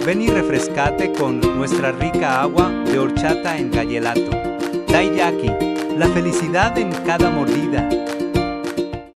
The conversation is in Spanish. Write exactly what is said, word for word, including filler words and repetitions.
Ven y refrescate con nuestra rica agua de horchata en gallelato. Taiyaki, la felicidad en cada mordida.